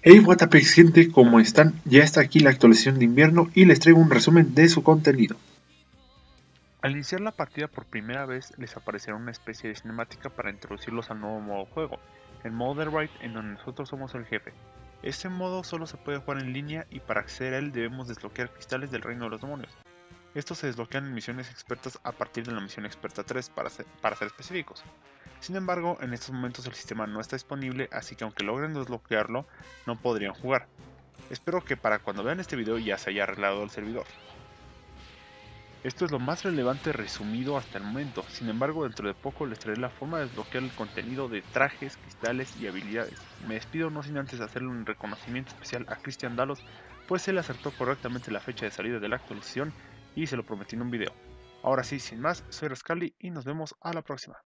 Hey Watapex gente, ¿cómo están? Ya está aquí la actualización de invierno y les traigo un resumen de su contenido. Al iniciar la partida por primera vez les aparecerá una especie de cinemática para introducirlos al nuevo modo juego, el modo de Raid en donde nosotros somos el jefe. Este modo solo se puede jugar en línea y para acceder a él debemos desbloquear cristales del reino de los demonios. Estos se desbloquean en misiones expertas a partir de la misión experta 3 para ser específicos. Sin embargo, en estos momentos el sistema no está disponible, así que aunque logren desbloquearlo, no podrían jugar. Espero que para cuando vean este video ya se haya arreglado el servidor. Esto es lo más relevante resumido hasta el momento, sin embargo dentro de poco les traeré la forma de desbloquear el contenido de trajes, cristales y habilidades. Me despido no sin antes hacerle un reconocimiento especial a Cristian Dalos, pues él acertó correctamente la fecha de salida de la actualización y se lo prometí en un video. Ahora sí, sin más, soy Rascali y nos vemos a la próxima.